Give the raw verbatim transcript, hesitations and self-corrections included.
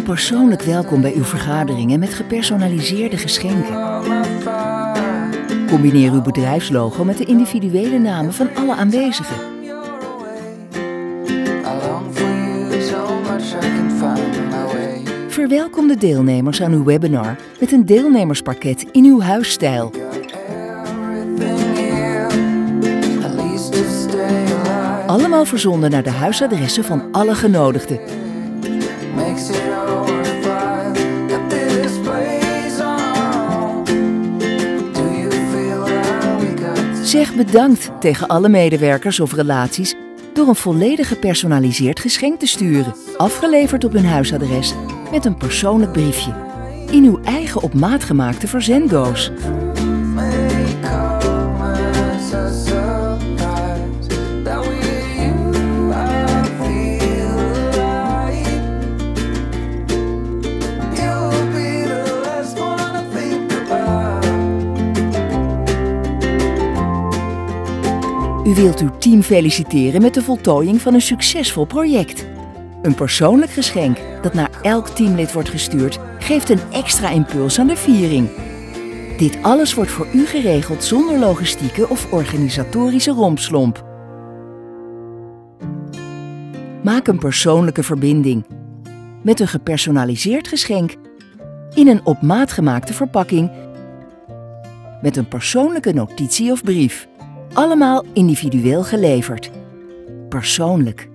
een persoonlijk welkom bij uw vergaderingen met gepersonaliseerde geschenken. Combineer uw bedrijfslogo met de individuele namen van alle aanwezigen. Verwelkom de deelnemers aan uw webinar met een deelnemerspakket in uw huisstijl. Allemaal verzonden naar de huisadressen van alle genodigden. Zeg bedankt tegen alle medewerkers of relaties door een volledig gepersonaliseerd geschenk te sturen, afgeleverd op hun huisadres met een persoonlijk briefje in uw eigen op maat gemaakte verzenddoos. U wilt uw team feliciteren met de voltooiing van een succesvol project. Een persoonlijk geschenk dat naar elk teamlid wordt gestuurd, geeft een extra impuls aan de viering. Dit alles wordt voor u geregeld zonder logistieke of organisatorische rompslomp. Maak een persoonlijke verbinding met een gepersonaliseerd geschenk in een op maat gemaakte verpakking met een persoonlijke notitie of brief. Allemaal individueel geleverd. Persoonlijk.